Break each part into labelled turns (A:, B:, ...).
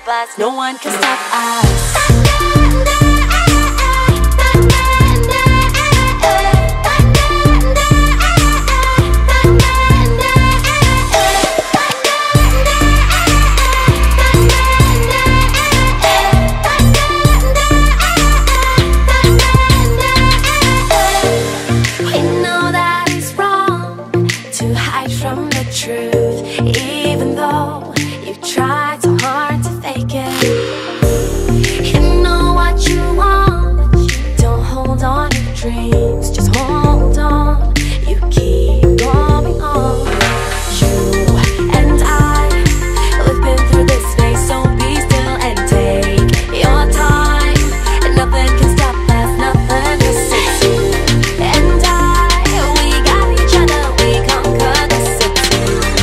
A: us. No one can stop us. From the truth, even though you tried so hard to fake it. You know what you want, don't hold on to dreams, just hold on, you keep going on. You and I, we've been through this phase, so be still and take your time, and nothing can stop us, nothing can save you. And we got each other, we conquered the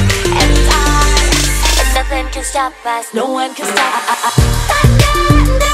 A: can stop us, no one can stop us.